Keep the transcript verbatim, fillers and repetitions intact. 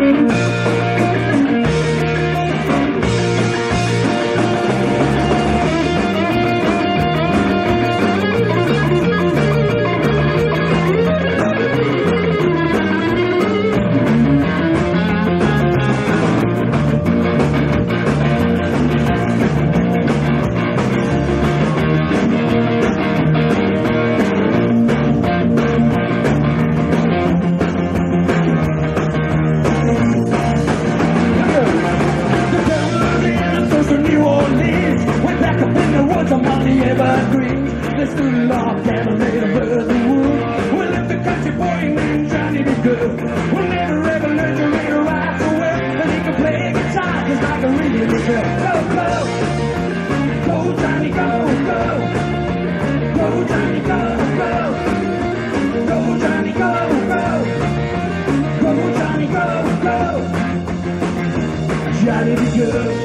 Let's do the log and made of earth and wood. We'll let the country boy named Johnny be good. We'll never ever learn to read or write so well, and he can play guitar just like a really good girl. Go, go, go Johnny, go, go, go Johnny, go, go, go Johnny, go, go, go Johnny, go, go, Johnny be good.